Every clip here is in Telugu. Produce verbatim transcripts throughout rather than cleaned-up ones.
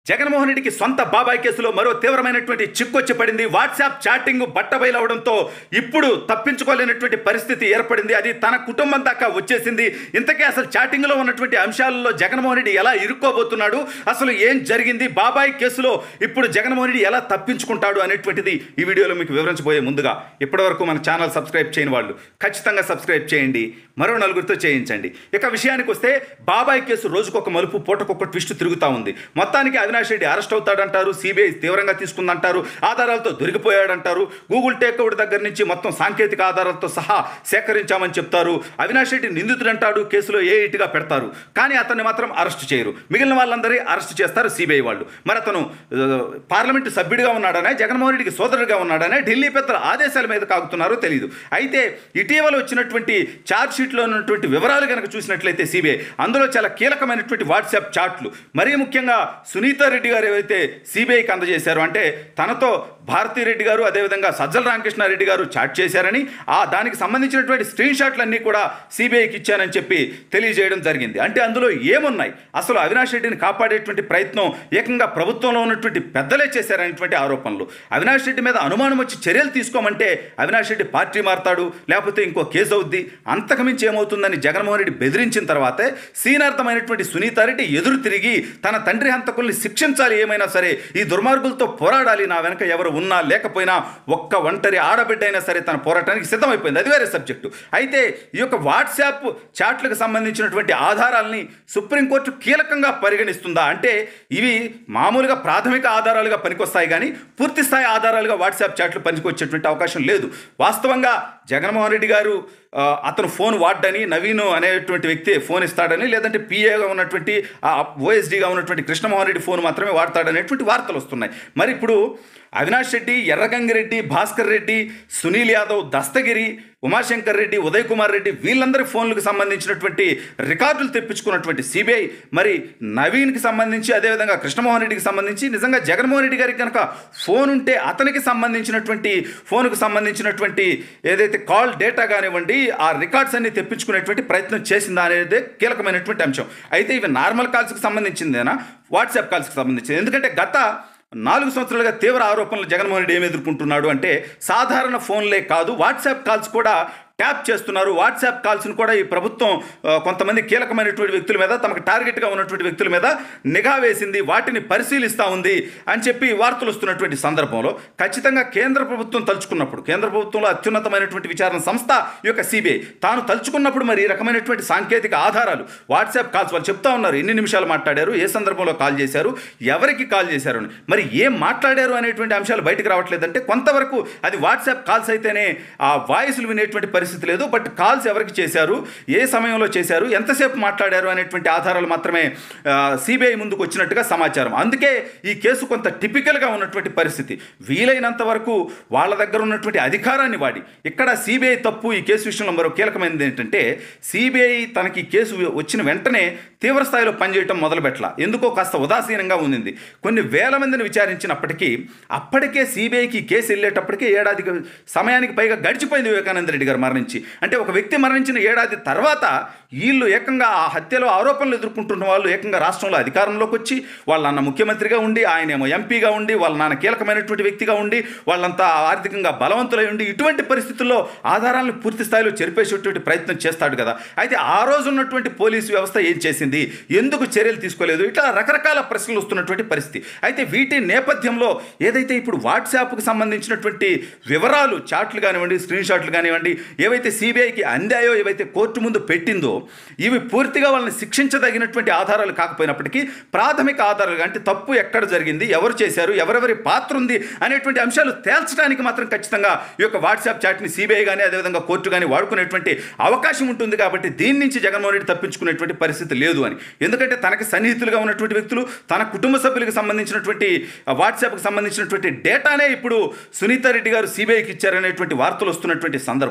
జగన్మోహన్ రెడ్డికి సొంత బాబాయ్ కేసులో మరో తీవ్రమైనటువంటి చిక్కొచ్చి పడింది. వాట్సాప్ చాటింగ్ బట్టబయలవడంతో ఇప్పుడు తప్పించుకోలేనటువంటి పరిస్థితి ఏర్పడింది. అది తన కుటుంబం దాకా వచ్చేసింది. ఇంతకీ అసలు చాటింగ్లో ఉన్నటువంటి అంశాలలో జగన్మోహన్ రెడ్డి ఎలా ఇరుక్కోబోతున్నాడు, అసలు ఏం జరిగింది, బాబాయ్ కేసులో ఇప్పుడు జగన్మోహన్ రెడ్డి ఎలా తప్పించుకుంటాడు అనేటువంటిది ఈ వీడియోలో మీకు వివరించబోయే ముందుగా ఇప్పటివరకు మన ఛానల్ సబ్స్క్రైబ్ చేయని వాళ్ళు ఖచ్చితంగా సబ్స్క్రైబ్ చేయండి, మరో నలుగురితో చేయించండి. ఇక విషయానికి వస్తే బాబాయ్ కేసు రోజుకొక మలుపు పూటకొక ట్విస్ట్ తిరుగుతూ ఉంది. మొత్తానికి అవినాష్ రెడ్డి అరెస్ట్ అవుతాడంటారు, సిబిఐ తీవ్రంగా తీసుకుందంటారు, ఆధారాలతో దొరికిపోయాడంటారు, గూగుల్ టేక్అవుట్ దగ్గర నుంచి మొత్తం సాంకేతిక ఆధారాలతో సహా సేకరించామని చెప్తారు. అవినాష్ రెడ్డి నిందితుడంటాడు, కేసులో ఏ ఇటుగా పెడతారు, కానీ అతన్ని మాత్రం అరెస్ట్ చేయరు. మిగిలిన వాళ్ళందరి అరెస్ట్ చేస్తారు సిబిఐ వాళ్ళు. మరి అతను పార్లమెంటు సభ్యుడిగా ఉన్నాడనే, జగన్మోహన్ రెడ్డికి సోదరుడిగా ఉన్నాడనే ఢిల్లీ పెద్దల ఆదేశాల మీద కాగుతున్నారో తెలియదు. అయితే ఇటీవల వచ్చినటువంటి ఛార్జ్ షీట్లో ఉన్నటువంటి వివరాలు కనుక చూసినట్లయితే సిబిఐ అందులో చాలా కీలకమైనటువంటి వాట్సాప్ చాట్లు, మరీ ముఖ్యంగా సునీత రెడ్డి గారు ఏవైతే సిబిఐకి అందజేశారు, అంటే తనతో భారతీరెడ్డి గారు అదేవిధంగా సజ్జల రామకృష్ణారెడ్డి గారు చాట్ చేశారని, ఆ దానికి సంబంధించినటువంటి స్క్రీన్ షాట్లన్నీ కూడా సిబిఐకి ఇచ్చానని చెప్పి తెలియజేయడం జరిగింది. అంటే అందులో ఏమున్నాయి, అసలు అవినాష్ రెడ్డిని కాపాడేటువంటి ప్రయత్నం ఏకంగా ప్రభుత్వంలో ఉన్నటువంటి పెద్దలే చేశారనేటువంటి ఆరోపణలు. అవినాష్ రెడ్డి మీద అనుమానం వచ్చి చర్యలు తీసుకోమంటే అవినాష్ రెడ్డి పార్టీ మారతాడు, లేకపోతే ఇంకో కేసు అవుద్ది, అంతకుమించి ఏమవుతుందని జగన్మోహన్ రెడ్డి బెదిరించిన తర్వాతే సీనార్థమైనటువంటి సునీతారెడ్డి ఎదురు తిరిగి తన తండ్రి హంతకుల్ని శిక్షించాలి, ఏమైనా సరే ఈ దుర్మార్గులతో పోరాడాలి, నా వెనక ఎవరు ఉన్నా లేకపోయినా ఒక్క ఒంటరి ఆడబిడ్డ అయినా సరే తన పోరాటానికి సిద్ధమైపోయింది. అది వేరే సబ్జెక్టు. అయితే ఈ యొక్క వాట్సాప్ చాట్లకు సంబంధించినటువంటి ఆధారాలని సుప్రీంకోర్టు కీలకంగా పరిగణిస్తుందా అంటే, ఇవి మామూలుగా ప్రాథమిక ఆధారాలుగా పనికొస్తాయి కానీ పూర్తి స్థాయి ఆధారాలుగా వాట్సాప్ చాట్లు పనికొచ్చేటువంటి అవకాశం లేదు. వాస్తవంగా జగన్మోహన్ రెడ్డి గారు అతను ఫోన్ వాడ్డని, నవీన్ అనేటువంటి వ్యక్తి ఫోన్ ఇస్తాడని, లేదంటే పిఏగా ఉన్నటువంటి ఓఎస్డీగా ఉన్నటువంటి కృష్ణమోహన్ రెడ్డి ఫోన్ మాత్రమే వాడతాడనేటువంటి వార్తలు వస్తున్నాయి. మరి ఇప్పుడు అవినాష్ రెడ్డి, ఎర్రగంగిరెడ్డి, భాస్కర్ రెడ్డి, సునీల్ యాదవ్, దస్తగిరి, ఉమాశంకర్ రెడ్డి, ఉదయ్ కుమార్ రెడ్డి వీళ్ళందరి ఫోన్లకు సంబంధించినటువంటి రికార్డులు తెప్పించుకున్నటువంటి సిబిఐ మరి నవీన్కి సంబంధించి అదేవిధంగా కృష్ణమోహన్ రెడ్డికి సంబంధించి నిజంగా జగన్మోహన్ రెడ్డి గారికి కనుక ఫోన్ ఉంటే అతనికి సంబంధించినటువంటి ఫోన్కు సంబంధించినటువంటి ఏదైతే కాల్ డేటా కానివ్వండి ఆ రికార్డ్స్ అన్ని తెప్పించుకునేటువంటి ప్రయత్నం చేసిందా అనేది కీలకమైనటువంటి అంశం. అయితే ఇవి నార్మల్ కాల్స్కి సంబంధించిందేనా, వాట్సాప్ కాల్స్కి సంబంధించింది? ఎందుకంటే గత నాలుగు సంవత్సరాలుగా తీవ్ర ఆరోపణలు జగన్మోహన్ రెడ్డి ఏమి ఎదుర్కొంటున్నాడు అంటే, సాధారణ ఫోన్లే కాదు వాట్సాప్ కాల్స్ కూడా ట్యాప్ చేస్తున్నారు. వాట్సాప్ కాల్స్ను కూడా ఈ ప్రభుత్వం కొంతమంది కీలకమైనటువంటి వ్యక్తుల మీద, తమకు టార్గెట్గా ఉన్నటువంటి వ్యక్తుల మీద నిఘా వేసింది, వాటిని పరిశీలిస్తూ ఉంది అని చెప్పి వార్తలు వస్తున్నటువంటి సందర్భంలో ఖచ్చితంగా కేంద్ర ప్రభుత్వం తలుచుకున్నప్పుడు, కేంద్ర ప్రభుత్వంలో అత్యున్నతమైనటువంటి విచారణ సంస్థ ఈ యొక్క సిబిఐ తాను తలుచుకున్నప్పుడు మరి ఈ రకమైనటువంటి సాంకేతిక ఆధారాలు వాట్సాప్ కాల్స్ వాళ్ళు చెప్తా ఉన్నారు, ఎన్ని నిమిషాలు మాట్లాడారు, ఏ సందర్భంలో కాల్ చేశారు, ఎవరికి కాల్ చేశారు అని. మరి ఏం మాట్లాడారు అనేటువంటి అంశాలు బయటకు రావట్లేదంటే కొంతవరకు అది వాట్సాప్ కాల్స్ అయితేనే ఆ వాయిస్లు వినేటువంటి పరిస్థితి లేదు. బట్ కాల్స్ ఎవరికి చేశారు, ఏ సమయంలో చేశారు, ఎంతసేపు మాట్లాడారు అనేటువంటి ఆధారాలు మాత్రమే సిబిఐ ముందుకు వచ్చినట్టుగా సమాచారం. అందుకే ఈ కేసు కొంత టిపికల్గా ఉన్నటువంటి పరిస్థితి. వీలైనంత వరకు వాళ్ళ దగ్గర ఉన్నటువంటి అధికారాన్ని వాడి, ఇక్కడ సిబిఐ తప్పు ఈ కేసు విషయంలో మరో కీలకమైనది ఏంటంటే, సిబిఐ తనకి కేసు వచ్చిన వెంటనే తీవ్ర స్థాయిలో పనిచేయటం మొదలుపెట్టల, ఎందుకో కాస్త ఉదాసీనంగా ఉంది. కొన్ని వేల మందిని విచారించినప్పటికీ అప్పటికే సిబిఐకి కేసు వెళ్ళేటప్పటికే ఏడాది సమయానికి పైగా గడిచిపోయింది వివేకానంద రెడ్డి గారు మరణించి. అంటే ఒక వ్యక్తి మరణించిన ఏడాది తర్వాత వీళ్ళు ఏకంగా ఆ హత్యలో ఆరోపణలు ఎదుర్కొంటున్న వాళ్ళు ఏకంగా రాష్ట్రంలో అధికారంలోకి వచ్చి, వాళ్ళ నాన్న ముఖ్యమంత్రిగా ఉండి, ఆయనేమో ఎంపీగా ఉండి, వాళ్ళ నాన్న కీలకమైనటువంటి వ్యక్తిగా ఉండి, వాళ్ళంతా ఆర్థికంగా బలవంతులై ఉండి, ఇటువంటి పరిస్థితుల్లో ఆధారాలను పూర్తి స్థాయిలో చెరిపేసేటువంటి ప్రయత్నం చేస్తాడు కదా. అయితే ఆ రోజు ఉన్నటువంటి పోలీసు వ్యవస్థ ఏం చేసింది, ఎందుకు చర్యలు తీసుకోలేదు, ఇట్లా రకరకాల ప్రశ్నలు వస్తున్నటువంటి పరిస్థితి. అయితే వీటి నేపథ్యంలో ఏదైతే ఇప్పుడు వాట్సాప్కు సంబంధించినటువంటి వివరాలు, చాట్లు కానివ్వండి, స్క్రీన్ షాట్లు కానివ్వండి, ఏవైతే సిబిఐకి అందాయో, ఏవైతే కోర్టు ముందు పెట్టిందో, ఇవి పూర్తిగా వాళ్ళని శిక్షించదగినటువంటి ఆధారాలు కాకపోయినప్పటికీ ప్రాథమిక ఆధారాలు, అంటే తప్పు ఎక్కడ జరిగింది, ఎవరు చేశారు, ఎవరెవరి పాత్ర ఉంది అనేటువంటి అంశాలు తేల్చడానికి మాత్రం ఖచ్చితంగా ఈ యొక్క వాట్సాప్ చాట్ని సిబిఐ కానీ అదేవిధంగా కోర్టు కానీ వాడుకునేటువంటి అవకాశం ఉంటుంది. కాబట్టి దీని నుంచి జగన్మోహన్ రెడ్డి తప్పించుకునేటువంటి పరిస్థితి లేదు అని. ఎందుకంటే తనకి సన్నిహితులుగా ఉన్నటువంటి వ్యక్తులు, తన కుటుంబ సభ్యులకు సంబంధించినటువంటి వాట్సాప్కి సంబంధించినటువంటి డేటానే ఇప్పుడు సునీత రెడ్డి గారు సిబిఐకి ఇచ్చారనేటువంటి వార్తలు వస్తున్నటువంటి సందర్భంలో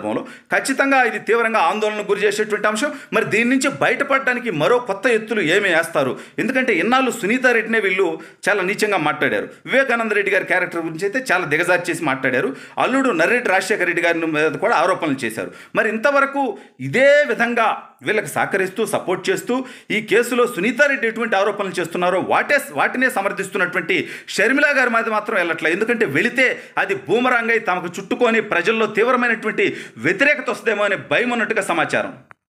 ఖచ్చితంగా ఇది తీవ్రంగా ఆందోళనకు గురి చేసేటువంటి అంశం. మరి దీని నుంచి బయటపడడానికి మరో కొత్త ఎత్తులు ఏమి వేస్తారు? ఎందుకంటే ఇన్నాళ్ళు సునీతారెడ్డినే వీళ్ళు చాలా నీచంగా మాట్లాడారు. వివేకానంద రెడ్డి గారి క్యారెక్టర్ గురించి అయితే చాలా దిగజారి చేసి మాట్లాడారు. అల్లుడు నర్రెడ్డి రాజశేఖర రెడ్డి గారి మీద కూడా ఆరోపణలు చేశారు. మరి ఇంతవరకు ఇదే విధంగా వీళ్ళకి సహకరిస్తూ సపోర్ట్ చేస్తూ ఈ కేసులో సునీతారెడ్డి ఎటువంటి ఆరోపణలు చేస్తున్నారో వాటే వాటినే సమర్థిస్తున్నటువంటి షర్మిల గారి మీద మాత్రం వెళ్ళట్లేదు. ఎందుకంటే వెళితే అది బూమరాంగ్ అయి తమకు చుట్టుకొని ప్రజల్లో తీవ్రమైనటువంటి వ్యతిరేకత వస్తుందేమో అనే భయం ఉన్నట్టుగా సమాచారం.